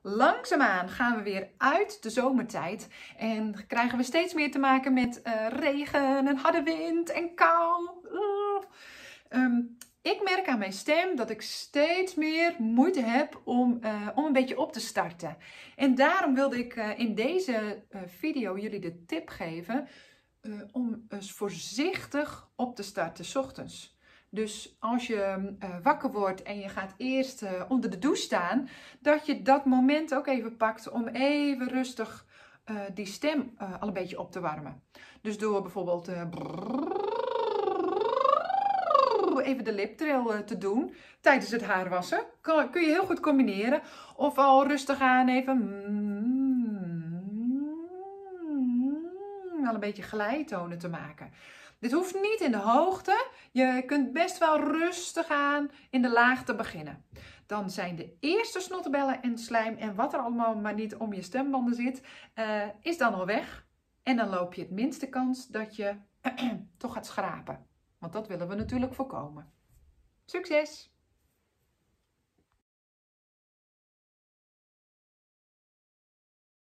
Langzaamaan gaan we weer uit de zomertijd en krijgen we steeds meer te maken met regen en harde wind en kou. Ik merk aan mijn stem dat ik steeds meer moeite heb om een beetje op te starten. En daarom wilde ik in deze video jullie de tip geven om eens voorzichtig op te starten 's ochtends. Dus als je wakker wordt en je gaat eerst onder de douche staan, dat je dat moment ook even pakt om even rustig die stem al een beetje op te warmen. Dus door bijvoorbeeld even de liptrill te doen tijdens het haarwassen, kun je heel goed combineren. Of al rustig aan even al een beetje glijtonen te maken. Dit hoeft niet in de hoogte. Je kunt best wel rustig aan in de laagte beginnen. Dan zijn de eerste snottebellen en slijm en wat er allemaal maar niet om je stembanden zit, is dan al weg. En dan loop je het minste kans dat je toch gaat schrapen. Want dat willen we natuurlijk voorkomen. Succes!